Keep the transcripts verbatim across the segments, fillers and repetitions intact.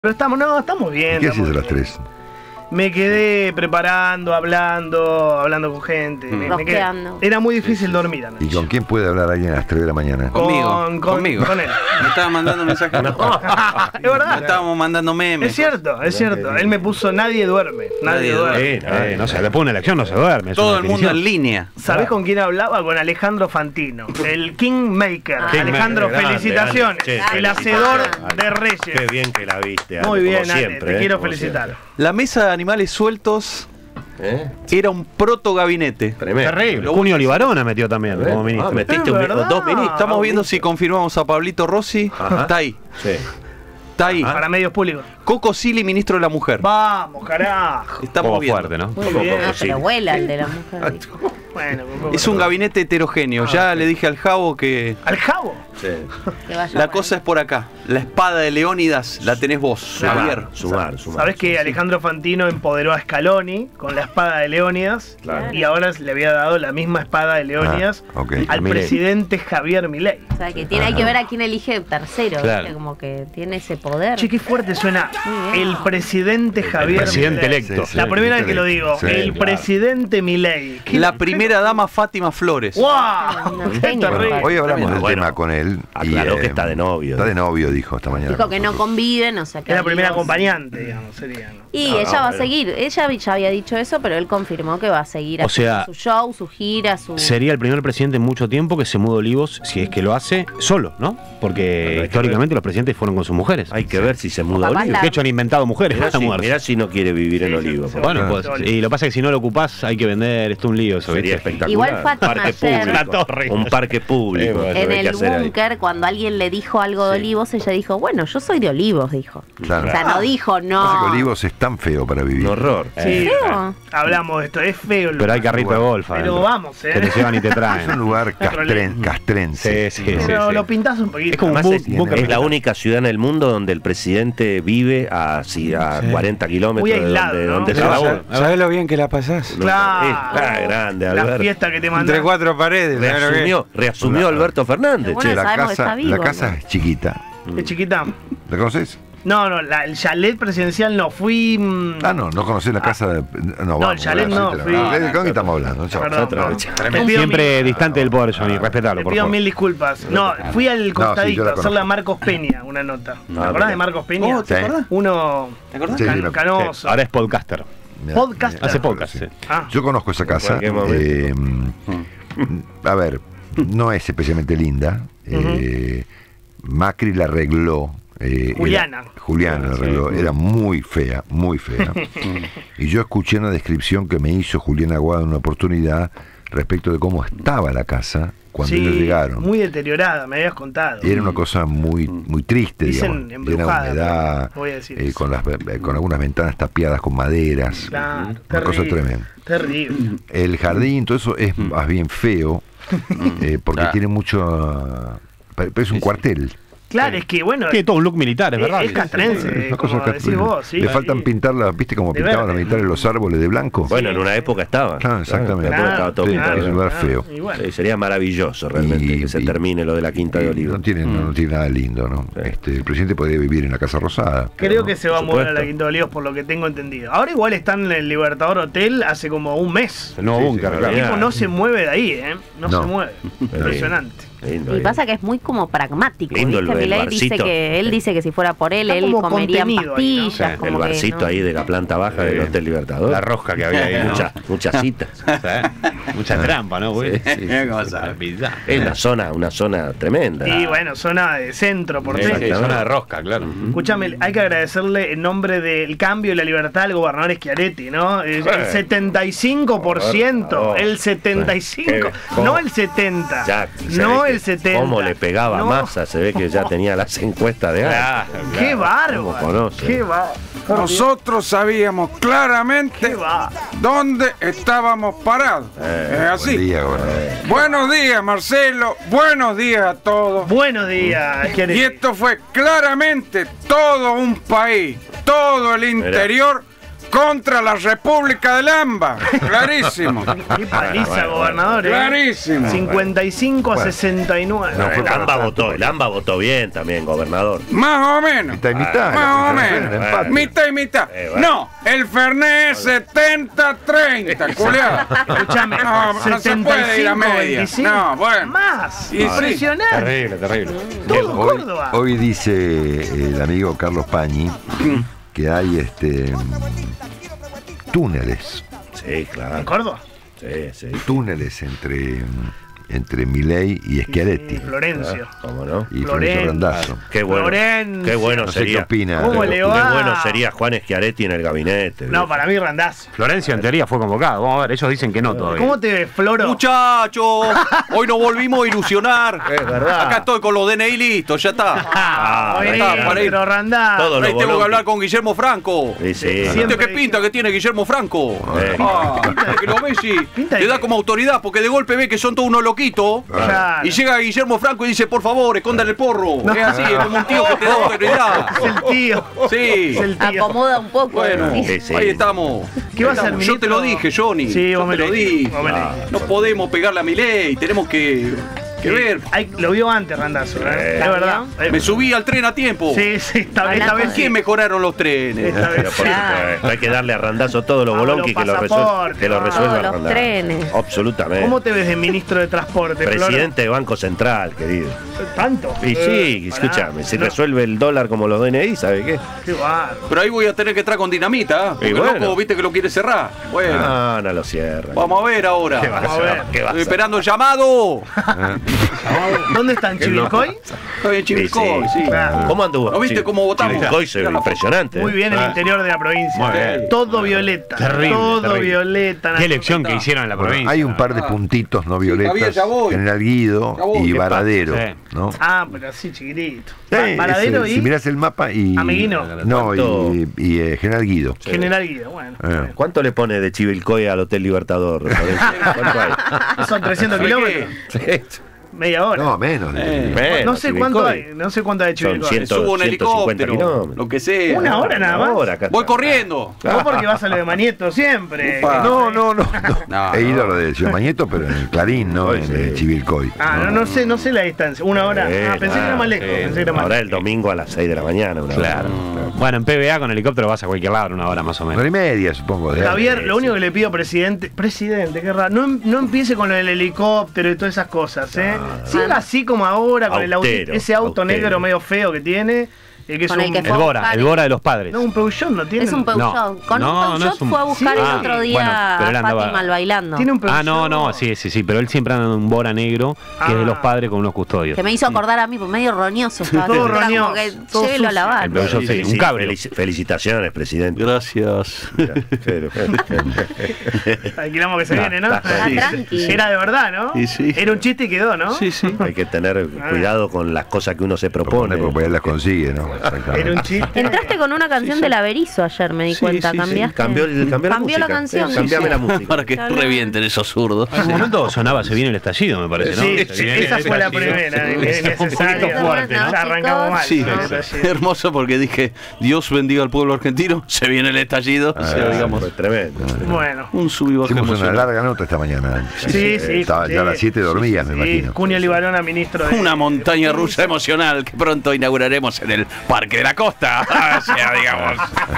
Pero estamos, no, estamos bien. ¿Qué estamos haces a las bien. tres? Me quedé preparando, hablando, hablando con gente. Mm. Me, me quedé, era muy difícil dormir anoche. ¿Y con quién puede hablar alguien a las tres de la mañana? Conmigo, Con- con- conmigo. con él. Me estaba mandando mensajes. No. Es verdad. Me estábamos mandando memes. Es cierto, es cierto. Él me puso nadie duerme. Nadie, Nadie duerme. duerme. Eh, eh, no sé, después de una elección no se duerme. es Todo una el mundo definición. en línea. ¿Sabés con quién hablaba? Con Alejandro Fantino, el Kingmaker. Kingmaker, Alejandro, grande, felicitaciones. grande. Che, el hacedor felicitaciones. de Reyes. Qué bien que la viste, Ale, Muy bien, como Ale, siempre, te eh, quiero como felicitar. siempre. La mesa de animales sueltos ¿Eh? era un proto gabinete. Tremendo. Terrible. Junio Olivarona metió también Tremendo. como ministro. Ah, metiste Es un- verdad. dos ministros. Estamos viendo si confirmamos a Pablito Rossi. Ajá. Está ahí. Sí. Está ahí. Ajá. Para medios públicos. Coco Silly, ministro de la mujer. Vamos, carajo. Un Estamos poco viendo. fuerte, ¿no? Muy bien. Coco Ah, sí. pero vuela el de la mujer. Bueno, un poco Es un de- gabinete heterogéneo. Ya le dije al Javo que ¿Al Jabo? Sí. Que vaya la por cosa es por acá. La espada de Leónidas la tenés vos, Javier. Sumar, sumar. Sabés que Alejandro Fantino empoderó a Scaloni con la espada de Leónidas Claro. y ahora le había dado la misma espada de Leónidas Ah, ok. al Milei. presidente Javier Milei. O sea, que tiene, hay que ver a quién elige tercero, Claro. ¿viste? Como que tiene ese poder. Che, qué fuerte suena Muy bien. el presidente Javier presidente Milei. electo. Sí, La sí, primera vez que lo electo. digo, Sí, el claro. presidente Milei. ¿Qué- La qué- primera dama Fátima Flores. ¡Wow! Una ¡Qué genia, terrible! Bueno, Hoy hablamos del bueno, tema con él. aclaró y, que está de novio. Está de novio, dijo esta mañana. Dijo con que no nosotros. conviven, o sea que. Es la primera amigos. acompañante, digamos, sería. ¿no? Y No, ella no, va a pero- seguir. Ella ya había dicho eso, pero él confirmó que va a seguir O haciendo sea, su show, su gira, su. Sería el primer presidente en mucho tiempo que se muda a Olivos, si es que lo hace solo, ¿no? Porque Bueno, hay que históricamente los presidentes fueron con sus mujeres. Hay que ver si se muda a Capaz Olivo. la- De hecho, han inventado mujeres Mirá para si, mudarse. mirá si no quiere vivir en Sí, Olivo. sí, sí. Bueno, Claro. pues, y lo que pasa es que si no lo ocupás hay que vender, esto es un lío eso, Sería ¿viste? espectacular. Igual Fátima Parque ayer- público. La torre. Un parque público. Eh, eso En hay que el hacer ahí. búnker, cuando alguien le dijo algo de Sí. Olivos, ella dijo, bueno, yo soy de Olivos, dijo. Claro. O sea, no dijo, Pasa que no. Olivos es tan feo para vivir. Un horror. Sí, Feo. hablamos de esto, es feo el Pero hay lugar. carrito de golf. Pero adentro, vamos, ¿eh? Que te llevan y te Es un traen. lugar castren- problema. castrense. Sí, sí, sí. Pero sí. lo pintás un poquito. Es como un Además, bu- es, búnker es la militar. única ciudad en el mundo donde el presidente vive a, así, a cuarenta kilómetros Muy de aislado, donde, ¿no? donde De la trabaja. U. ¿Sabes lo bien que la pasás? No, Claro. Está grande, La Alberto. fiesta que te mandó. Entre cuatro paredes. ¿sabes lo que? Reasumió, reasumió Alberto Fernández. Bueno, che. La sabemos que casa, está vivo, la casa ¿no? es chiquita. Es chiquita. ¿La conoces? No, no, la- el chalet presidencial no. Fui. mm, Ah, no, no conoces la casa de. No, vamos, el chalet bueno, no, sí te la- fui- no, ¿de qué estamos hablando? Chao. Perdón, otra no. vez. Te pido Siempre mil- distante del poder, Johnny, respetalo, Te por pido favor. mil disculpas. No, fui al sí, yo costadito la a hacerle a conozco. Marcos Peña una nota. ¿Te Ah, acordás mira. de Marcos Peña? Oh, ¿te Sí. acordás? Uno ¿Te acordás? Sí, can- me- canoso. Ahora es podcaster. Mira, Podcast. mira, Hace mira, podcast, sí. sí. Ah, Yo conozco esa casa. cualquier momento. eh, a ver, no es especialmente linda. eh, Macri la arregló. eh, Juliana. era- Juliana la arregló. Era muy fea, muy fea. Y yo escuché una descripción que me hizo Juliana Aguado en una oportunidad respecto de cómo estaba la casa cuando sí, ellos llegaron. muy deteriorada, me habías contado. Y era una cosa muy muy triste, Dicen digamos. Era embrujada, humedad, pero voy a decir eh, eso. con, las, eh, con algunas ventanas tapiadas con maderas. Claro, Una cosa terrible, tremenda. Terrible. El jardín, todo eso es más bien feo, eh, porque Claro. tiene mucho... Pero es un cuartel. Claro, es que bueno. Tiene todo un look militar, es Es- verdad. es castrense, Una cosa como castrense. decís vos, sí. Le sí. faltan pintar, la, ¿viste cómo De pintaban los verde. militares los árboles de blanco? Bueno, en una época estaba. Claro, exactamente. En una época estaba todo Sí, pintado. es un lugar feo. Y bueno. Sí, sería maravilloso realmente Y- que se y- termine lo de la Quinta de Y Olivo. No tiene, no, no tiene nada lindo, ¿no? Sí. Este, el presidente podría vivir en la Casa Rosada. Creo ¿no? que se va a Por mover a la supuesto. Quinta de Olivos por lo que tengo entendido. Ahora igual están en el Libertador Hotel hace como un mes. El nuevo Sí, búnker, sí, claro. El tipo no se mueve de ahí, ¿eh? No, No. se mueve. Impresionante. Lindo, Y lindo. pasa que es muy como pragmático. Lindo el- ¿viste? el Milei dice barcito. que él dice que si fuera por él, Está él como comería contenido ahí, ¿no? pastillas. Sí, como El que, barcito ¿no? ahí de la planta baja del Sí. Hotel Libertador. La rosca que había ahí, ¿no? Muchas, muchas citas. ¿Eh? Mucha trampa, ¿no, güey? Sí, sí. ¿Cómo sabe? Es una zona, una zona tremenda. Y bueno, zona de centro por Sí, centro. sí, zona de rosca, claro. Escúchame, hay que agradecerle en nombre del cambio y la libertad al gobernador Schiaretti, ¿no? El, el setenta y cinco por ciento, el setenta y cinco por ciento, ¿Cómo? no el setenta por ciento, Ya, se no ve que el setenta por ciento. Cómo le pegaba No. a Massa, se ve que ya tenía las encuestas de Claro, antes. claro. ¡Qué ¿Cómo bárbaro! conoce? ¡Qué bárbaro! Nosotros sabíamos claramente ¡Qué bárbaro! dónde estábamos parados. Eh, es así. Buen día, gobernador. Buenos días, Marcelo. Buenos días a todos. Buenos días, Schiaretti. Y esto fue claramente todo un país, todo el interior, contra la República del AMBA. Clarísimo. Qué paliza, bueno, gobernador. ¿eh? Clarísimo. cincuenta y cinco a Bueno. sesenta y nueve. No, fue el para AMBA tanto, votó, el AMBA votó bien también, gobernador. Más o menos. Mitad y mitad. Más o la menos. el empate. Mitad y mitad. Eh, bueno. No, el Fernet es setenta treinta, culiao. Escuchame, No, no se puede ir a media. veinticinco. No, bueno. Más. Y sí. Impresionante. Terrible, terrible. Todo Hoy, Córdoba. hoy dice el amigo Carlos Pañi que hay este mm, túneles, Sí, ¿En claro. Córdoba? Sí, sí. túneles entre mm, entre Milei y Schiaretti Y Florencio. ¿Cómo no? y Florencio Florencio. Randazzo. Qué bueno. Florencio. Qué bueno No sé qué sería. opina. ¿Cómo le Qué va? bueno sería Juan Schiaretti en el gabinete. No, viejo. para mí Randazzo. Florencio en teoría fue convocado. Vamos a ver, ellos dicen que no todavía. ¿Cómo te ves, Floro? Muchachos, hoy nos volvimos a ilusionar. Es verdad. Acá estoy con los D N I listos, ya está. Ah, Ah, ya está, para ir. pero Randazzo. Todo. Ahí lo tengo que Bolonqui. hablar con Guillermo Franco. Sí, sí. Siempre ¿Viste qué dije- pinta que tiene Guillermo Franco? Eh. Ah, que lo ves y Pinta le de da qué? como autoridad, porque de golpe ve que son todos unos loquitos. Claro. Y llega Guillermo Franco y dice, por favor, escondan el porro. Es así, es como un tío que te da autoridad. Es el tío. Sí. Es el tío. Acomoda un poco. Bueno, Sí. Sí, sí. ahí estamos. ¿Qué va a Ahí ser, estamos. Yo te lo ministro? dije, Johnny. Sí, Yo vos me te lo lo dijiste, dije. vos me lo Ah, dijiste. no podemos pegarle a mi ley, tenemos que, que ver. Ay, lo vio antes, Randazzo, ¿eh? Eh. Es verdad. Me subí al tren a tiempo. Sí, sí, esta vez, esta Hablando vez de- sí. ¿Quién mejoraron los trenes? Esta vez Pero por sí. supuesto, hay que darle a Randazo todos los Ah, bolonqui los que lo resuelva. pasaportes, Que lo ah. resuelva Todos los Randazo. trenes. Absolutamente. ¿Cómo te ves de ministro de Transporte, Floro? Presidente de Banco Central, querido. ¿Tanto? Y sí, Eh, escúchame, pará. si No, resuelve el dólar como los D N I, ¿sabe qué? Qué bárbaro. Pero ahí voy a tener que entrar con dinamita. ¿eh? Porque Y el bueno. loco, viste que lo quiere cerrar. Bueno, No, no lo cierra. vamos a ver ahora. ¿Qué va a Vamos a ver. hacer? ¿Qué va a Estoy hacer? esperando el llamado. ¿Dónde están, Chivilcoy? Estoy en Chivilcoy, Sí, sí. Claro. ¿Cómo anduvo? ¿No viste Sí. cómo votamos? Chivilcoy se ve Mira la- impresionante. Muy bien el Ah. interior de la provincia. Muy bien. Todo violeta. Terrible, Todo terrible. violeta. Qué elección que hicieron en la Bueno, provincia. hay un par de puntitos no Javier, violetas, ya voy. General Guido Ya voy. y ¿Qué Varadero, pasa? Sí. ¿no? Ah, pero así chiquitito. Sí, Paradero ese, y si mirás el mapa y Ameguino. no ¿Cuánto? y, y, eh, General Guido. General Guido. Bueno. Eh. ¿Cuánto le pone de Chivilcoy al Hotel Libertador? ¿Cuánto hay? Son trescientos ¿Sabe kilómetros. Media hora. No, menos. Eh. Bueno, no sé cuánto Chivilcoy. hay. No sé cuánto hay de Son Chivilcoy. cien. Subo un ciento cincuenta helicóptero, kilómetros. lo que sea. Una hora nada más. Ahora, acá Voy está. corriendo. Vos porque vas a lo de Manieto siempre. Upa. No, no, no, no. No, He ido no. a lo de Ciudad Mañeto, pero en el Clarín, no Hoy en sí. el Chivilcoy. Ah, no, no sé, no sé la distancia. Una hora. Sí, Ah, pensé que era más lejos. sí. Pensé que era más Ahora lejos. el domingo a las seis de la mañana. Una Claro. hora. Bueno, en P B A con helicóptero vas a cualquier lado en una hora más o Una menos. hora y media, supongo. de Javier, Sí, lo sí. único que le pido, presidente, presidente, qué raro, no, em- no empiece con lo del helicóptero y todas esas cosas, ¿eh? Siga así como ahora, con el auto, Austero, ese auto austero. negro medio feo que tiene, el que es Con el un, que El fue a Bora, buscar- el Bora de los padres. no, un Peugeot no tiene. Es un Peugeot. No. Con No, un no Peugeot es un- fue a buscar Sí. el otro día Bueno, pero él a andaba- Fátima al bailando. Tiene un Peugeot. Ah, no, no, sí, sí, sí, pero él siempre anda en un Bora negro que es de los Ah. padres con unos custodios. Que me hizo acordar a mí, pues medio roñoso estaba. Todo Era como roñoso, que todo llévelo a sucio. lavar. El Peugeot, sí, un cabrio. Felici- felicitaciones, presidente. Gracias. Alquilamos que se Nah, viene, ¿no? está bien. tranqui. Era de verdad, ¿no? Y sí. Era un chiste y quedó, ¿no? Sí, sí. Hay que tener cuidado con las cosas que uno se propone. Propone, porque él las consigue, ¿no? Exactamente. Era un chiste. Entraste con una canción del Averizo ayer, me di Sí, cuenta. sí, sí. Cambiaste. Cambió, el, cambió la Cambió la música. canción. Sí, cambiame la música. Para que Claro. revienten esos zurdos. En un momento sonaba Se viene el estallido, me parece, ¿no? Sí, Se sí, viene esa el fue la estallido. primera, Sí, innecesaria. un poquito fuerte, ¿no? Ya arrancamos mal. Sí, ¿no? hermoso porque dije, Dios bendiga al pueblo argentino, se viene el estallido, o sea, Ah, digamos, fue tremendo. Bueno. un sub y baja Hicimos una emocional. larga nota esta mañana. Sí, sí. Estaba ya a las siete dormías, me Sí, imagino. Cunio Libarona, ministro de... Una montaña rusa emocional que pronto inauguraremos en el Parque de la Costa, o sea, digamos.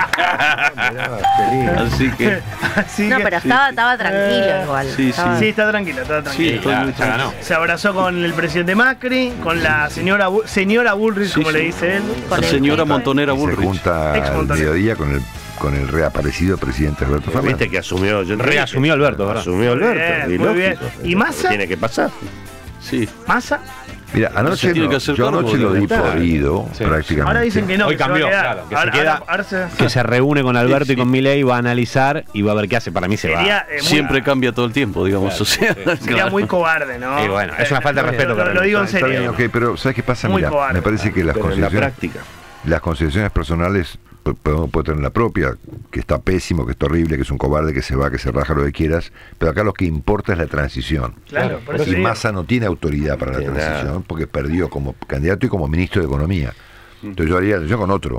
Así que, Así No, que- pero estaba, estaba tranquilo Eh, igual. sí, Estaba- Sí, está tranquilo, está sí, tranquilo. estoy muy Ya ganó. Se abrazó con el presidente Macri, con la señora Bu- señora Bullrich, Sí, como sí. le dice él. Con La el señora Keiko. Montonera Se Bullrich. junta Ex al Montonero. mediodía con el, con el reaparecido presidente Alberto Viste Fernández. que asumió. Yo Reasumió Alberto, ¿verdad? Asumió Alberto. Bien, y muy bien. lógico. ¿Y Massa? Tiene que pasar. Sí. ¿Masa? Mira, anoche, Se tiene no- que hacer yo cargo anoche de lo la di libertad. por oído, Sí. prácticamente. Ahora dicen que no. Hoy que se va a cambió, quedar. claro, que se ahora, queda- ahora- ahora se- Que se reúne con Alberto Sí, y con sí. Milei, va a analizar y va a ver qué hace. Para mí se va. Sería, eh, muy, Siempre cambia todo el tiempo, digamos, o sea, sería claro. muy cobarde, ¿no? Y bueno, es una falta de Eh, respeto Lo, para lo mí. digo en Está bien, serio. ok, pero ¿sabes qué pasa? Muy Mira, cobarde. me parece que las Pero en la consideraciones, práctica. las consideraciones personales pu- puede, puede tener la propia, que está pésimo, que está horrible, que es un cobarde, que se va, que se raja, lo que quieras, pero acá lo que importa es la transición. Claro, por eso Y digo. Massa no tiene autoridad para la Tiene transición nada. porque perdió como candidato y como ministro de Economía. Entonces yo haría la transición con otro,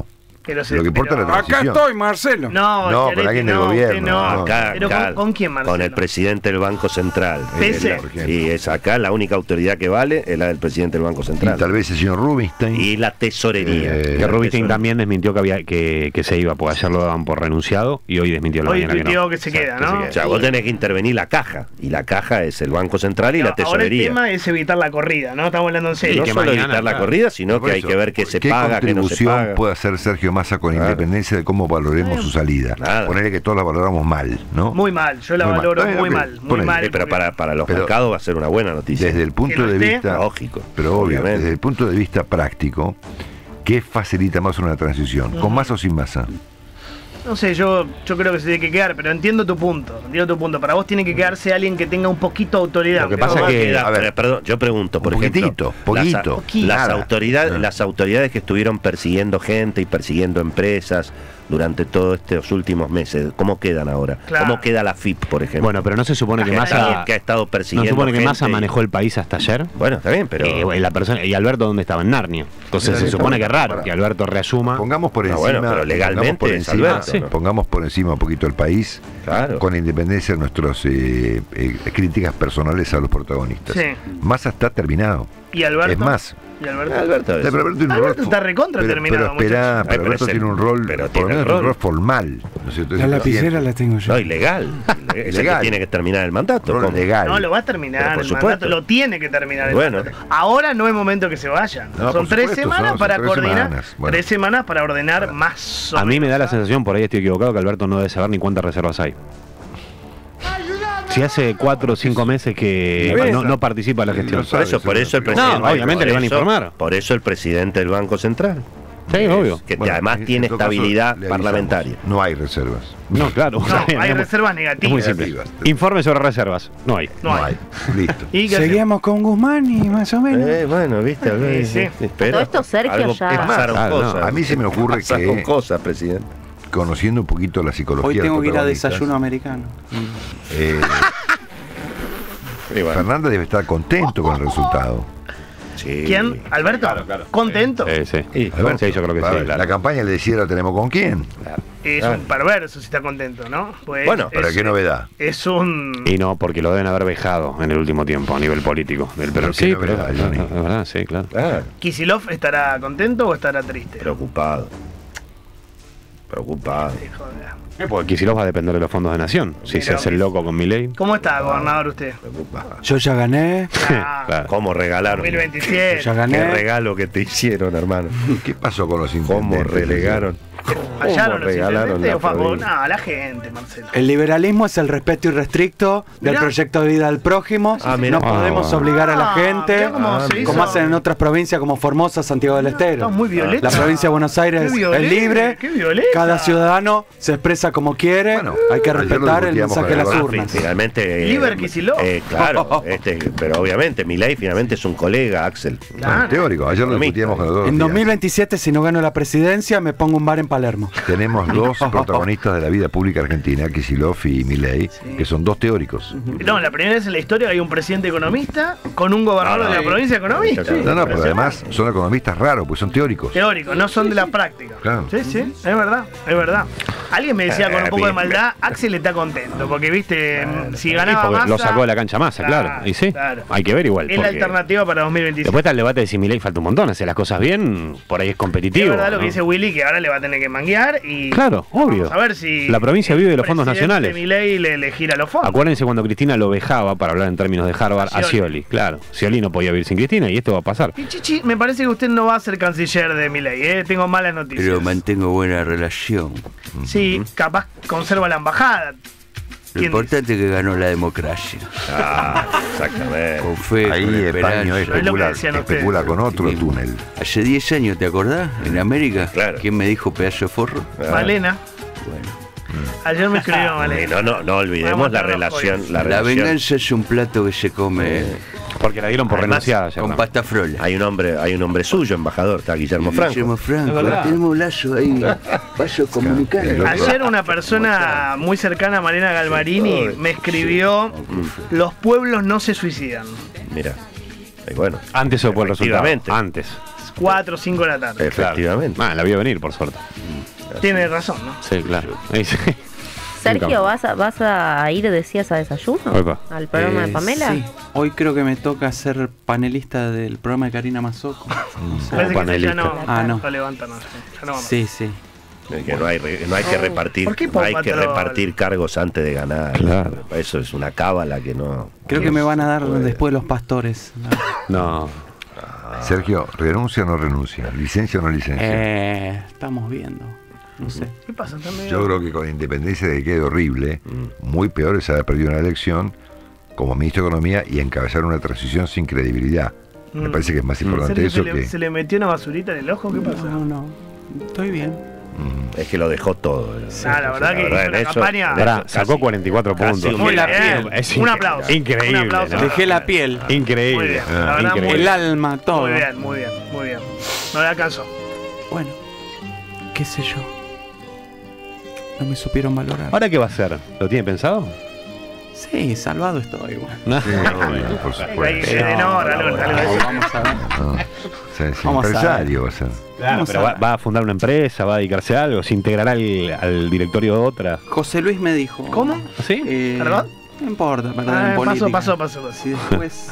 Pero se- Lo que importa pero- es la Acá transición. estoy, Marcelo. No, No, Schiaretti, con alguien del no, gobierno, usted no. no. Acá, Pero acá, ¿con, con quién, Marcelo? Con el presidente del Banco Central. Pese. Es la- y es acá la única autoridad que vale es la del presidente del Banco Y Central. tal vez el señor Rubinstein. Y la tesorería. Eh, Que La Rubinstein tesorería. también desmintió que había que, que se iba, porque ayer lo daban por renunciado y hoy desmintió la Hoy mañana que tuiteó no. que se O sea, queda, que se ¿no? queda. O sea, vos tenés que intervenir la caja. Y la caja es el Banco Central y No, la ahora el tesorería. tema es evitar la corrida, ¿no? Estamos hablando en Y serio. no que solo mañana, evitar la claro. corrida, sino Por que hay eso, que ver qué se ¿qué paga, qué no se contribución paga. puede hacer Sergio Massa con Claro. independencia de cómo valoremos su salida? Nada. Ponerle que todos la valoramos mal, ¿no? Muy mal, yo la Muy mal. valoro Está bien, muy ok, mal, muy ponele. mal. Sí, pero porque- para, para los Pero- mercados va a ser una buena noticia. Desde el Que punto no de esté. vista. Lógico, Pero obvio, obviamente. desde el punto de vista práctico, ¿qué facilita más una transición? ¿Con masa o sin masa? No sé, yo, yo creo que se tiene que quedar, pero entiendo tu punto. Entiendo tu punto. Para vos tiene que quedarse alguien que tenga un poquito de autoridad. Lo que pero pasa más que- Queda- a ver, perdón, yo pregunto, por un ejemplo, poquitito, las, poquito, las nada. autoridades, Ah. las autoridades que estuvieron persiguiendo gente y persiguiendo empresas durante todos estos últimos meses, ¿cómo quedan ahora? Claro. ¿Cómo queda la F I P, por ejemplo? Bueno, pero no se supone que que, ha estado, Massa que ha estado no persiguiendo se supone que gente Massa y- manejó el país hasta ayer. Bueno, está bien, pero Eh, la persona, y Alberto dónde estaba, en Narnia. Entonces Pero se está supone bien, que es raro pará. que Alberto reasuma. Pongamos por Ah, encima, bueno, pero legalmente pongamos por es encima, Alberto, sí. ¿no? pongamos por encima un poquito el país, Claro. con independencia de nuestras eh, eh, críticas personales a los protagonistas. Sí. Massa está terminado. ¿Y Alberto? Es más, ¿Y Alberto? Alberto, Pero Alberto tiene un Alberto rol está fo- recontra pero, terminado, Pero espera, muchachos. pero Ay, pero Alberto es el- tiene un rol, pero por tiene lo menos el tiene un rol. rol formal. ¿no es cierto? Es La el lapicera presidente. la tengo yo. No, ilegal. Es el que Ilegal. tiene que terminar el mandato. Rol ¿cómo? legal. No, lo va a Pero terminar por el supuesto. mandato, lo tiene que terminar el Bueno. mandato. Ahora no es momento que se vayan. No, son por tres supuesto, semanas son- son para tres coordinar. semanas. Bueno. Tres semanas para ordenar más o A mí me da la menos, ¿ah? sensación, por ahí estoy equivocado, que Alberto no debe saber ni cuántas reservas hay. Si hace cuatro o cinco meses que Está bien. no, no participa en la gestión. No Por eso, por eso el No, presidente. obviamente por le van a eso- informar. Por eso el presidente del Banco Central. Sí, obvio. Que Bueno, además en- tiene en todo caso, estabilidad le avisamos. parlamentaria. No hay reservas. No, claro. No, está bien, hay es muy- reservas Es muy negativas. simple. Negativas. Informe sobre reservas. No hay. No hay. Listo. ¿Y qué Seguíamos con Guzmán y más o menos. Eh, bueno, viste, Sí, sí. Espera, Todo esto Sergio algo- ya- es más, pasaron Claro, no. cosas. A mí se me ocurre Pasaron que, cosas, presidente. conociendo un poquito la psicología Hoy de los tengo que ir a protagonistas, desayuno americano. eh, Y bueno, Fernández debe estar contento con el resultado. sí. ¿Quién? ¿Alberto? ¿Contento? Sí, sí. Y, Alberto, Sí, yo creo que a sí, ver, claro. La campaña le decía, ¿lo tenemos con quién? Es Claro. un perverso si está contento, ¿no? Pues Bueno, ¿Para es- qué novedad? Es un... Y no, porque lo deben haber vejado en el último tiempo a nivel político. Del, pero Pero sí, qué pero novedad, Johnny. es verdad, sí, claro. Ah, ¿Kicillof estará contento o estará triste? preocupado. Preocupado. Hijo de- Eh, Porque Kicillof va a depender de los fondos de nación. Si se Pero- hace el loco con Milei. ¿Cómo está, gobernador, usted? Preocupado. Yo ya gané, Ah, Claro. ¿Cómo regalaron? dos mil veintisiete. ya Qué gané. regalo que te hicieron, hermano. ¿Qué pasó con los ¿Cómo intendentes? relegaron? ¿Fallaron ¿Cómo los regalaron intendentes la o fue a- provincia? No, la gente, Marcelo. El liberalismo es el respeto irrestricto del Mirá. proyecto de vida del prójimo. Ah, mirá. no podemos Ah. obligar a la Ah, gente, mirá cómo se como hizo. hacen en otras provincias como Formosa, Santiago del Estero. Está muy violeta. La provincia de Buenos Aires Qué es violeta, libre, qué violeta. cada ciudadano se expresa como quiere, Bueno, hay que ayer lo respetar el discutíamos mensaje de con las el Ah, urnas. fi- finalmente. eh, Liber Kicillof. eh, claro, este, pero obviamente Milei finalmente es un colega, Axel. Claro. Teórico, ayer lo Economista. discutíamos con los dos. En días. dos mil veintisiete, si no gano la presidencia, me pongo un bar en Palermo. Tenemos dos protagonistas de la vida pública argentina, Kicillof y Milei, que son dos teóricos. No, la primera vez en la historia hay un presidente economista con un gobernador No, no, de la sí. provincia economista. Sí. No, no, pero además son economistas raros, pues son teóricos. Teórico, no son de la práctica. Claro. Sí, sí, es verdad, es verdad. Alguien me decía con un Eh, poco de bien, maldad, Axel está contento, porque viste, si ganaba porque Massa, lo sacó de la cancha Massa, claro. Y sí, claro. hay que ver igual. Es la porque alternativa para dos mil veintisiete. Después está el debate de si Milei falta un montón. Hace las cosas bien, por ahí es Es competitivo. verdad lo ¿no? que dice Willy, que ahora le va a tener que manguear y... Claro, obvio. A ver si... La provincia vive de los fondos presidente nacionales. Milei le, le gira los fondos. Acuérdense cuando Cristina lo vejaba, para hablar en términos de Harvard, a Scioli. Scioli. Claro, Scioli no podía vivir sin Cristina y esto va a pasar. Y Chichi, me parece que usted no va a ser canciller de Milei, ¿eh? Tengo malas noticias. Pero mantengo buena relación. Sí, capaz conserva la embajada. Lo ¿Quién importante es que ganó la democracia. Ah, exactamente. Con fe, Ahí con España esperanza. Es lo que especula, decían especula ustedes. con otro Mismo. túnel. Hace diez años, ¿te acordás? En América. Claro. ¿Quién me dijo pedazo de forro? es? Malena. Bueno. Ayer me escribió Y Malena. no, no, no olvidemos Vamos a la estar los relación. jueves. La, La relación. venganza es un plato que se come Porque la dieron por Además, renunciada. ya, con ¿no? pasta frola. Hay un hombre, hay un hombre suyo, embajador, está Guillermo Franco. Guillermo Franco. Es verdad. Tenemos un lazo ahí. Vaso comunicando. Ayer una persona muy cercana a Malena Galmarini me escribió: los pueblos no se suicidan. Mira. Y bueno, Antes se fue el resultado. efectivamente. Antes. cuatro o cinco de la tarde. Efectivamente. Ah, la vio venir, por suerte. Tiene razón, ¿no? Sí, claro. Ahí sí. Sergio, ¿vas a, ¿vas a ir, decías, a desayuno? Opa. ¿Al programa Eh, de Pamela? Sí, hoy creo que me toca ser panelista del programa de Karina Mazzocco. No sé. Parece que ese ya panelista. no, Ah, no. no levanta, no, ya no vamos. Sí, sí. Que no hay, re- no hay que repartir, ¿Por qué no hay Paw que Patrol? repartir cargos antes de ganar. Claro. Eso es una cábala que no. Creo que me van a dar después los pastores. No. Sergio, ¿renuncia o no renuncia? ¿Licencia o no licencia? Eh, estamos viendo. No sé. ¿Qué pasa? Está medio- Yo creo que con independencia de que quede horrible, muy peor es haber perdido una elección como ministro de Economía y encabezar una transición sin credibilidad. Me Mm. parece que es más importante ¿Sergio eso se, le, que... se le metió una basurita en el ojo? ¿Qué pasa? No, no. Estoy bien. Es que lo dejó todo. Ah, la verdad que hizo en una eso- campaña- en Pará, eso sacó casi- cuarenta y cuatro casi puntos. un Muy la bien. piel. Es Un incre- aplauso. increíble, Un aplauso. ¿no? Dejé la piel, Muy Increíble. bien. Ah, La verdad, muy increíble. el bien. alma, todo. Muy bien, muy bien, muy bien. No le alcanzó. Bueno, qué sé yo. No me supieron valorar. ¿Ahora qué va a hacer? ¿Lo tiene pensado? Sí, salvado estoy. Bueno. No. Sí, obvio, por Ahí, supuesto. Telenor, algo, algo así. Vamos a ver. No. O sea, es Vamos a empresario va a ser. Claro, pero va, va a fundar una empresa, va a dedicarse a algo, se integrará al, al directorio de otra. José Luis me dijo. ¿Cómo? ¿Sí? Eh, ¿Perdón? No importa, perdón, Ah, en pasó, política. pasó, pasó, pasó. Si después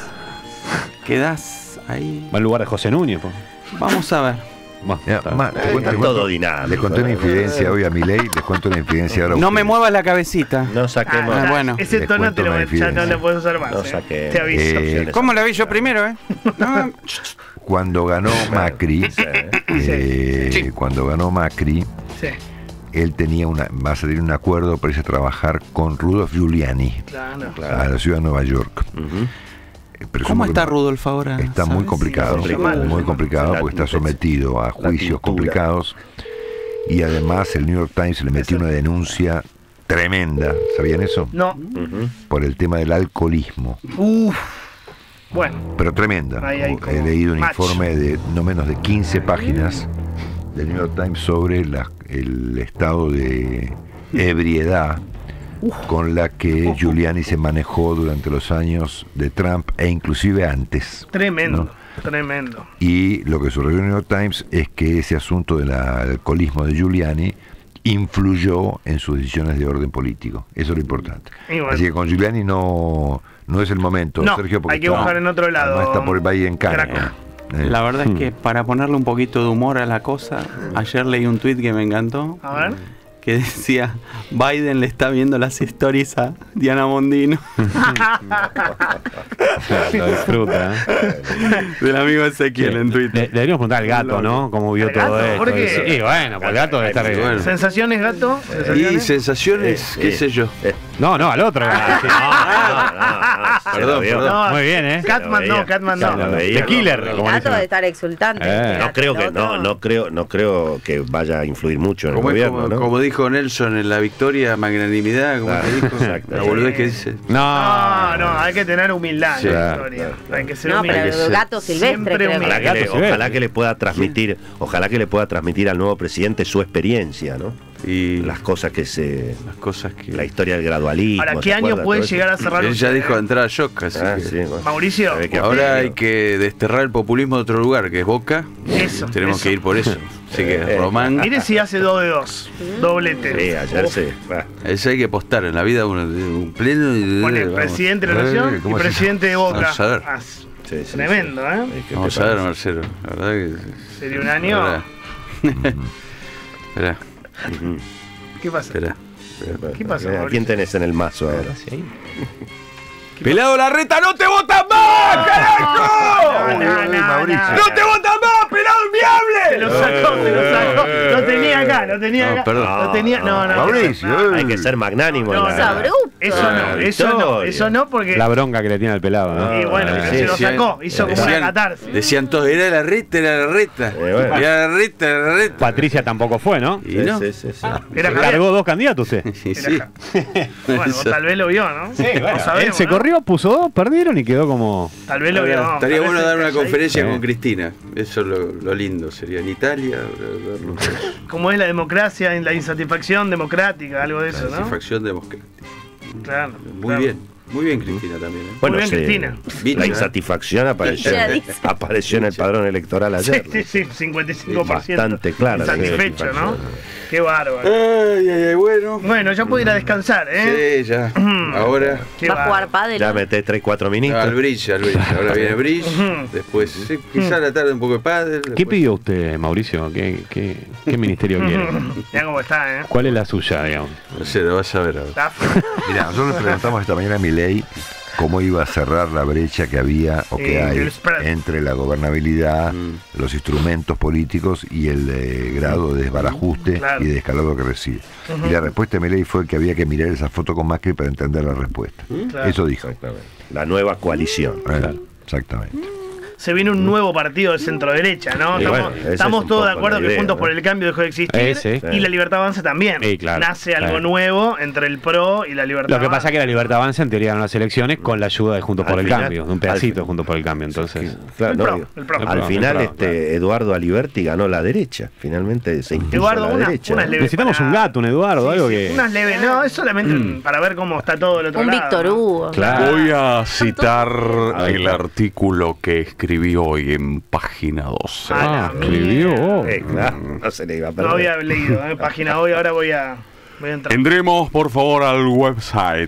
quedás ahí. Va en lugar de José Núñez. po. Vamos a ver. Bueno, Ya, está. ma, te cuento- Está te cuento- todo dinámico. Les conté una infidencia hoy a Milei, les cuento una infidencia ahora. a No me ustedes. muevas la cabecita. No saquemos. Ah, Ah, bueno. Ese Les tono cuento te lo, una ya no infidencia. lo puedes usar más. No eh. saquemos. Te aviso. Eh, ¿Cómo la vi yo primero, eh? No, Cuando ganó Macri, Sí. eh, Sí. cuando ganó Macri, Sí, él tenía una, va a salir un acuerdo para irse a trabajar con Rudolf Giuliani claro. a la ciudad de Nueva York. Ujú. Eh, presumo ¿Cómo que está ma- Rudolf ahora? Está muy ¿Sabes? complicado, complicado. muy complicado La- porque está sometido a la juicios tintura. complicados y además el New York Times le metió una denuncia tremenda, ¿sabían eso? No. Ujú. Por el tema del alcoholismo, Uff. Bueno, pero tremenda. Ahí hay He como leído un match. informe de no menos de quince páginas del New York Times sobre la- el estado de ebriedad con la que Giuliani se manejó durante los años de Trump e inclusive antes. tremendo. ¿no? Tremendo. Y lo que sucedió en el New York Times es que ese asunto del alcoholismo de Giuliani influyó en sus decisiones de orden político. Eso es lo importante. Y bueno. Así que con Giuliani no, no es el momento, No, Sergio, porque hay que está- buscar en otro lado. además está por el Valle en Cana. Crack. Eh, La verdad es que para ponerle un poquito de humor a la cosa, ayer leí un tuit que me encantó, A ver. que decía, Biden le está viendo las stories a Diana Mondino, Lo disfruta. ¿eh? del amigo Ezequiel en Le- Twitter. deberíamos preguntar al gato, ¿no? Cómo vio ¿Al todo gato? esto. ¿Por qué? Y sí, y bueno, pues el gato debe estar. Bueno. ¿Sensaciones, gato? Y ¿Sensaciones? sensaciones, qué Eh, sé yo. eh, No, no, al otro. gato, sí. no, no, no, se Perdón, lo vio. perdón. No, Muy bien, ¿eh? Catman no, Catman Se lo no. veía. The Killer, No, como El gato dicen. debe estar exultante. Eh. este No gato, creo que el no, otro. no creo, no creo que vaya a influir mucho en el Como, es gobierno, como, ¿no? como dijo Nelson en la victoria, magnanimidad, como Ah, te dijo. exacto. La boludez que dice. No, No, no, hay que tener humildad Sí, en la claro, historia. Hay que ser No, humilde. pero el gato silvestre Siempre creo que- humilde. Ojalá que, le, Gato Silvestre. ojalá que le pueda transmitir, ojalá que le pueda transmitir al nuevo presidente su experiencia, ¿no? Y Las cosas que se, las cosas que. la historia del gradualismo. Ahora, ¿se ¿qué año acuerdan? puede Todo eso. llegar a cerrar Él ya usted, dijo eh? entrar a shock, así Ah, que. sí, bueno. Mauricio, Se ve que Ahora hay que desterrar el populismo de otro lugar, que es Boca. Eso, Tenemos eso. que ir por eso. Así que Eh, Román, mire si hace dos de dos. Doblete. Sí, ayer Uf. se. ah, eso hay que apostar en la vida uno, un pleno y Pone el vamos. presidente de la Eh, nación y ¿cómo se presidente de Boca. Vamos a ver. Ah, sí, sí, Tremendo, sí. ¿eh? ¿Qué te Vamos a ver, parece? Marcelo. La verdad que. Sería un año. Espera. Espera, Ujú. ¿Qué pasa? espera. ¿Qué pasa, ¿A Mauricio? quién tenés en el mazo ahora? ¡Pelado la reta, no te votan más, carajo! No, no, no, Mauricio. no. ¡No te votan más, pelado Te lo inviable! sacó, te lo sacó. Lo tenía acá, lo tenía No, acá. perdón. Lo tenía. No, no. Mauricio, no. eh. Hay que ser magnánimo. No, en no, la- abrupto. Eso no, Ah, eso no, victoria. eso no porque. la bronca que le tiene al pelado, ¿no? Y bueno, Ah, se lo Decían- sacó, hizo como una decían- catarsis. Decían todos, era la reta, era la reta. Eh, bueno. Era la reta, era la reta. Patricia tampoco fue, ¿no? Y no. Sí, sí, sí. Era Se Javier. cargó dos candidatos usted. Sí, Era sí. Ja- Bueno, tal vez lo vio, ¿no? Sí, bueno, No sabemos, él se ¿no? corrió, puso dos, perdieron y quedó como. Tal vez lo vio. Estaría tal vez bueno se dar una calla ahí. conferencia Sí. con Cristina. Eso es lo, lo lindo. Sería en Italia. verlo. Como es la democracia, en la insatisfacción democrática, algo de eso, ¿no? Satisfacción democrática. Claro. Muy claro. bien. Muy bien, Cristina, también. ¿eh? Bueno, bien, se- Cristina. Bicha, la ¿eh? insatisfacción apareció, Bicha, dice. apareció en el padrón electoral Sí, ayer. sí, sí, cincuenta y cinco por ciento. Bastante clara la Satisfecho, ¿no? insatisfacción. Qué bárbaro. Ay, ay, ay, bueno. Bueno, ya puedo ir a descansar, ¿eh? Sí, ya. Ahora. Qué Va a jugar bárbaro. pádel. Ya metés tres, cuatro minitos. Al bridge, al bridge. Ahora viene bridge. Ujú. Después, sí, quizá a la tarde un poco de pádel. ¿Qué después- pidió usted, Mauricio? ¿Qué, qué, qué ministerio quiere? Ya cómo está, ¿eh? ¿Cuál es la suya, digamos? No sé, lo vas a ver ahora. Está- Mira, nosotros le preguntamos esta mañana a Milei cómo iba a cerrar la brecha que había o que Eh, hay el spread. entre la gobernabilidad, Mm. los instrumentos políticos y el eh, grado de desbarajuste Claro. y de descalabro que recibe. Y la respuesta de Milei fue que había que mirar esa foto con Macri para entender la respuesta. Claro. Eso dijo. Exactamente. La nueva coalición. Eh, Exactamente. Se viene un nuevo partido de centro derecha, ¿no? Y Estamos, bueno, esa estamos es un todos de poco acuerdo la que idea, Juntos ¿no? por el Cambio dejó de existir Ese. y la Libertad Avanza también. Sí, claro. Nace algo Claro. nuevo entre el PRO y la Libertad Lo que pasa es Avanza. que la Libertad Avanza en teoría ganó las elecciones con la ayuda de Juntos por Al el final- Cambio, de un al pedacito fin- de Juntos por el Cambio, entonces. Claro, El no, pro, digo, el pro. Al El final, pro, este claro. Eduardo Aliberti ganó la derecha. Finalmente se impuso Eduardo, a la una- derecha. unas leves Necesitamos un paradas. gato, un Eduardo, algo que. Unas leves, no, es solamente para ver cómo está todo el otro Un lado. Víctor ¿no? Hugo. Claro. Voy a citar Ahí el está. artículo que escribí hoy en página doce. Ah, Ah, escribió. oh. Eh, claro, no se le iba a perder. No había leído, ¿eh? Página hoy, ahora voy a, voy a entrar. Entremos, por favor, al website.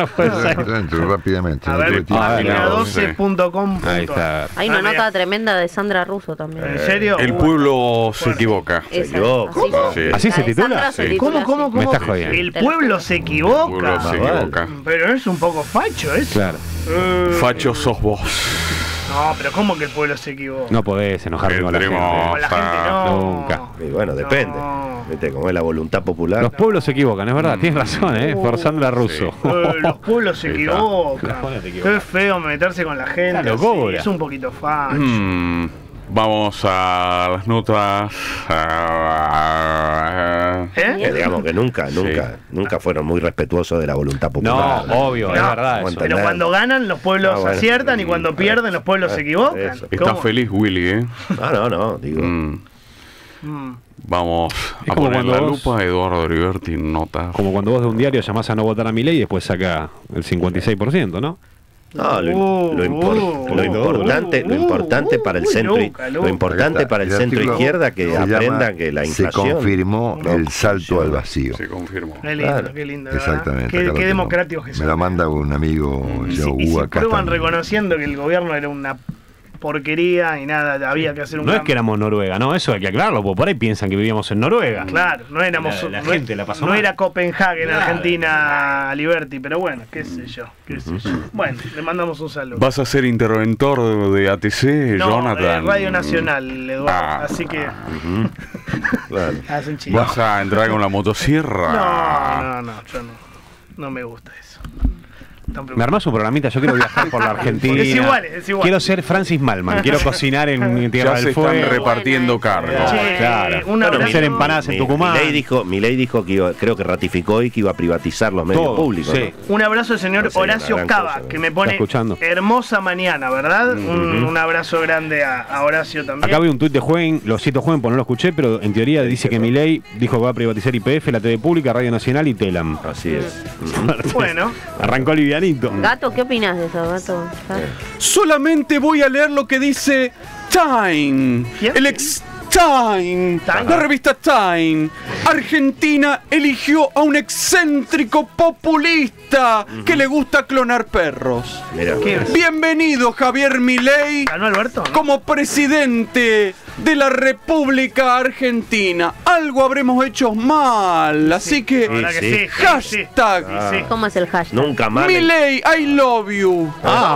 Dentro, rápidamente. A no ver, tuve tiempo. Ah, página no, doce punto com punto a r. Ahí está. Hay una Ah, nota mira. tremenda de Sandra Russo también. ¿En serio? El Uh, pueblo se equivoca. Esa, equivoca. así. Sí. ¿Así La se de titula? Sandra se Sí. titula ¿Cómo, cómo, así. cómo? Me estás jodiendo. El pueblo se El pueblo equivoca. se vale. equivoca. Pero es un poco facho eso. Claro. Eh, Facho sos vos. No, pero ¿cómo que el pueblo se equivoca? No podés enojarte con la Tendremos- gente. Con la gente no. Nunca. Y bueno, depende. No. Viste, como es la voluntad popular. Los pueblos se equivocan, es verdad, tienes razón, ¿eh? Por Sandra Russo. Eh, los pueblos se Ahí está. equivocan. Los pueblos se equivocan. Qué feo meterse con la gente. La así, locura. Es un poquito facho. Mm, vamos a las notas. Ah, ¿Eh? Que digamos que nunca, nunca, nunca fueron muy respetuosos de la voluntad No, popular. obvio, es No, verdad como eso. Pero entender. cuando ganan, los pueblos Ah, bueno. aciertan y cuando pierden, los pueblos se equivocan. Eso. Está ¿Cómo? feliz Willy, ¿eh? No, no, no, digo. Mm, Mm. vamos Es a como poner la cuando vos- lupa. Eduardo Oliverti, nota. Como cuando vos de un diario llamás a no votar a Milei y después saca el cincuenta y seis por ciento, ¿no? No, lo, Uh, lo impor- uh, lo uh, importante, uh, lo importante para el uh, centro, Luca, Luca. lo importante para el El centro artículo izquierda que se llama aprenda que la inflación Se confirmó no el salto funciona. al vacío. Se confirmó. Qué lindo, Claro. qué lindo. ¿verdad? Exactamente. Qué, acá lo qué tengo. democráticos que Me son. lo manda un amigo Y si, llamado y si Hugo acá prueban también. reconociendo que el gobierno era una porquería y nada, había que hacer un No es cambio. que éramos Noruega, no, eso hay que aclararlo, porque por ahí piensan que vivíamos en Noruega. Claro, no éramos. La- la no, gente la pasó no mal. era Copenhague, Claro. Argentina, Liberty, pero bueno, qué sé yo, qué sé yo. Bueno, le mandamos un saludo. ¿Vas a ser interventor de, de A T C, No, Jonathan? de Radio Nacional, Eduardo, Ah. así que Claro. hacen chiste. ¿Vas a entrar con la motosierra? No, no, no, yo no. No me gusta eso. Tan Me armás un programita, yo quiero viajar por la Argentina. Es igual, es igual. Quiero ser Francis Malman, quiero cocinar en Tierra Ya se del están Fuego. repartiendo cargos. Che, Claro. un abrazo. hacer empanadas en Mi- Tucumán. Milei dijo, Milei dijo que iba, creo que ratificó hoy que iba a privatizar los medios Todo, públicos. sí. ¿no? Un abrazo al señor No sería Horacio una gran Cava, cosa, ¿no? que me pone ¿Está escuchando? hermosa mañana, ¿verdad? un, un abrazo grande a, a Horacio también. Acá vi un tuit de Juan, lo cito Juan, pues no lo escuché, pero en teoría dice que Milei dijo que va a privatizar I P F, la T V Pública, Radio Nacional y Telam. Así es. Bueno, Arrancó livianito. Gato, ¿qué opinas de eso, Gato? ¿Sabes? Solamente voy a leer lo que dice Time. ¿Quién? El ex Time. Time. La revista Time. Argentina eligió a un excéntrico populista que le gusta clonar perros. Mira, ¿Qué? Bienvenido, Javier Milei, ¿ganó Alberto? ¿no? como presidente de la República Argentina. Algo habremos hecho mal, así que La verdad que Sí. sí, sí, hashtag sí, sí. ¿Cómo es el hashtag? nunca más. Milei, I love you.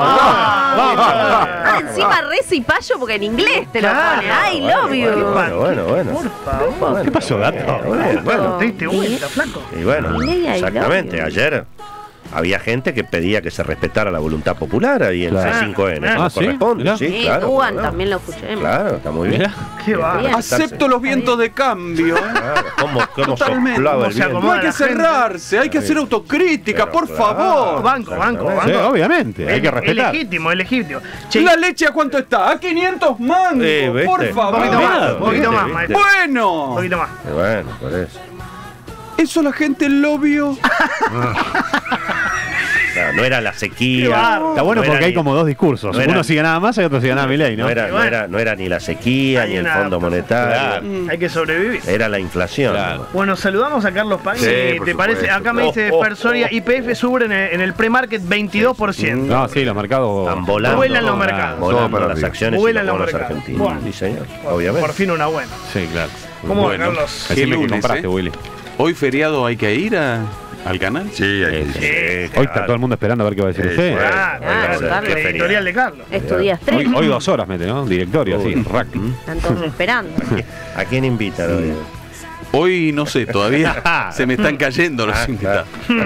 Ah, encima re cipayo porque en inglés te lo Claro. pone. Ay, love you. Bueno, bueno, bueno. Por favor. ¿Qué pasó, Gato? Bueno, bueno. ¿Te diste vuelta, flaco? Y bueno, Milei, I love exactamente. you. Ayer había gente que pedía que se respetara la voluntad popular ahí en Claro. C cinco N. Ah, como ¿sí? corresponde. Mirá. Sí, Sí, claro. Juan cómo no. también lo escuché. Claro, está muy bien. Mirá. Qué va. Bien. Acepto los vientos de cambio. ¿eh? Claro, cómo, cómo Totalmente. soplaba ¿Cómo el se viento. acomoda? No hay que la gente. cerrarse, hay que hacer autocrítica, Pero por claro. favor. Banco, banco, banco. Sí, obviamente, hay que Es- respetar. Es legítimo, es legítimo. Che, ¿La leche a cuánto está? A quinientos mangos, Sí, ¿viste? por un favor. poquito más, Mirá, un poquito viste, más, viste. maestro. Un Bueno, poquito más. Y bueno, por eso. eso la gente lo vio. Claro, Claro, no era la Qué sequía. bárbaro. Está bueno no porque era hay ni- como dos discursos. no era- Uno sigue nada más y otro sigue nada Milei, ¿no? No era, no, era, no era ni la sequía, Hay ni el una- Fondo Monetario. Claro. Hay que sobrevivir. Era la inflación. Claro. Bueno, saludamos a Carlos Pagni. Sí, ¿Te por parece? supuesto, Acá me claro. dice Oh, oh, Fersoria, oh. Y P F sube en el, en el pre-market veintidós por ciento. No, sí, los mercados. Están volando. Vuelan los Ah, mercados. Volando Todo para las arriba. acciones y Vuelan los los bonos mercados. argentinos. Bueno. Sí, señor. Por Obviamente. fin una buena. Sí, claro. ¿Cómo va, Bueno. Carlos? Qué Decime que lunes, compraste, ¿eh? Willy. Hoy feriado hay que ir a- al canal. Sí, hay que- Sí, Hoy está todo el mundo esperando a ver qué va a decir Sí, usted. sí. Ah, Claro, la Carlos. editorial de Carlos. Estudias tres. Hoy, hoy dos horas mete, ¿no? Directorio, así, rack. Están todos esperando. ¿A quién invitan hoy? Hoy no sé, todavía se me están cayendo los Ah, invitados.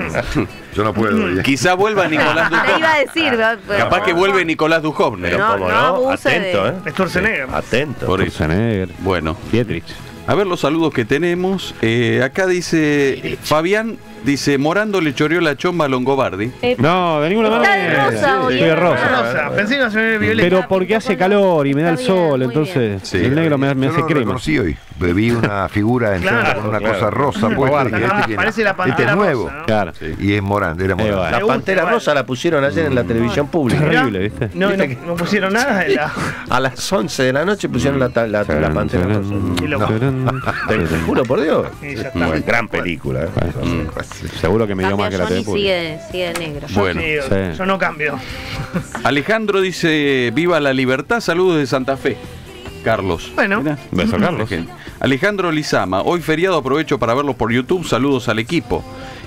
Yo no puedo. ya. Quizá vuelva Nicolás Te iba a Duhovne. decir. pero- Capaz que vuelve Nicolás Duhovne. Pero No, cómo no no, abuse atento, de- ¿eh? Es Schwarzenegger. Atento. Por eso. Schwarzenegger, Bueno, Pietrich. a ver los saludos que tenemos. Eh, acá dice Fabián, dice, Morando le choreó la chomba a Longobardi. No, de ninguna Está manera. de rosa hoy, Estoy de ¿eh? rosa. Rosa, pensé que iba a ser violeta. Pero porque hace calor y me da el Está bien, sol, muy entonces Sí, el negro me, me yo hace no lo crema. reconocí hoy. Vi una figura entrando Claro, con una claro. cosa rosa puesta. y dije, Ah, este, tiene- parece la este pantera es nuevo. rosa, ¿no? Claro. Y es Morán, era Morán. Eh, bueno. La Me gusta, Pantera igual. Rosa la pusieron ayer en la televisión pública. Terrible, ¿viste? No, no, no pusieron nada de la. A las once de la noche pusieron la, ta- la, la Pantera Rosa. Qué loco. Te te juro por Dios. Y ya está. Una gran película. ¿eh? Seguro que me dio más que Cambia la Johnny, tele pública. sigue, sigue negro. Bueno, Sí, Sí. yo no cambio. Alejandro dice, viva la libertad, saludos de Santa Fe. Carlos. Bueno. Mirá. Beso, Carlos. Alejandro Lizama, hoy feriado, aprovecho para verlos por YouTube, saludos al equipo.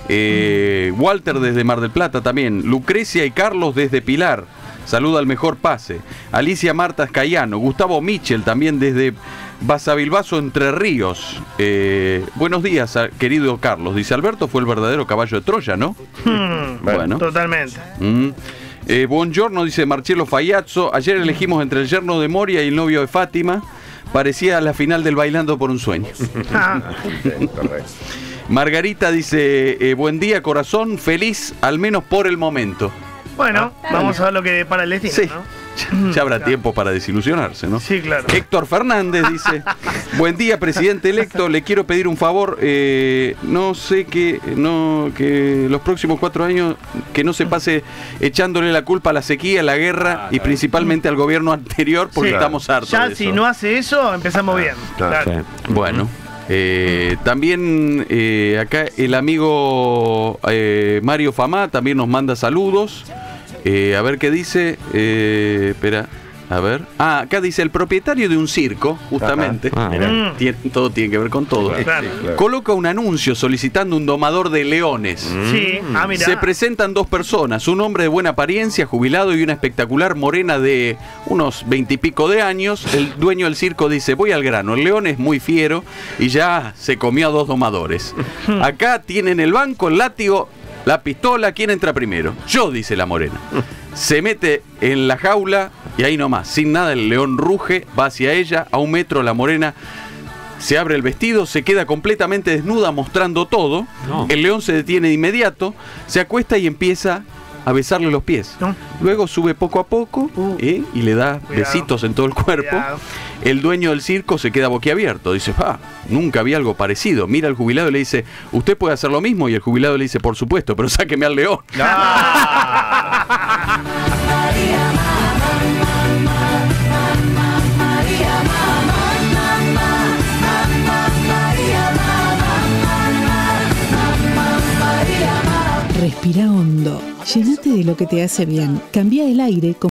Eh, Walter desde Mar del Plata también, Lucrecia y Carlos desde Pilar, saluda al mejor pase. Alicia Marta Escayano, Gustavo Michel también desde Basavilbaso, Entre Ríos. Eh, buenos días, a- querido Carlos, dice Alberto, fue el verdadero caballo de Troya, ¿no? Hmm, Bueno. Totalmente. Mm. Eh, buongiorno, dice Marcelo Fayazzo. Ayer elegimos entre el yerno de Moria y el novio de Fátima. Parecía la final del Bailando por un Sueño. Ah, Margarita dice, eh, buen día corazón, feliz al menos por el momento. bueno, vamos a ver lo que para el destino, Sí, ¿no? ya, ya habrá tiempo para desilusionarse, ¿no? Sí, claro. Héctor Fernández dice, buen día presidente electo, le quiero pedir un favor, eh, no sé que, no, que los próximos cuatro años que no se pase echándole la culpa a la sequía, a la guerra y principalmente al gobierno anterior porque Sí. estamos hartos Ya de si eso. no hace eso, empezamos bien. claro. Claro. Sí. Bueno, eh, también eh, acá el amigo eh, Mario Famá también nos manda saludos. Eh, a ver qué dice. Eh, espera, a ver. Ah, acá dice el propietario de un circo, justamente. Ajá. Ah, Mirá, mirá. tiene- todo tiene que ver con todo. Claro. Coloca un anuncio solicitando un domador de leones. Sí, ah, mira. Se presentan dos personas, un hombre de buena apariencia, jubilado, y una espectacular morena de unos veintipico de años. El dueño del circo dice, voy al grano, el león es muy fiero y ya se comió a dos domadores. Acá tienen el banco, el látigo, la pistola, ¿quién entra primero? Yo, dice la morena. Se mete en la jaula y ahí nomás, sin nada, el león ruge, va hacia ella, a un metro la morena se abre el vestido, se queda completamente desnuda mostrando todo. No. El león se detiene de inmediato, se acuesta y empieza a besarle los pies. No. Luego sube poco a poco Uh. ¿eh? y le da Cuidado. besitos en todo el cuerpo. Cuidado. El dueño del circo se queda boquiabierto. Dice, ah, nunca vi algo parecido. Mira al jubilado y le dice, ¿usted puede hacer lo mismo? Y el jubilado le dice, por supuesto, pero sáqueme al león. Respira hondo. Llénate de lo que te hace bien. Cambia el aire con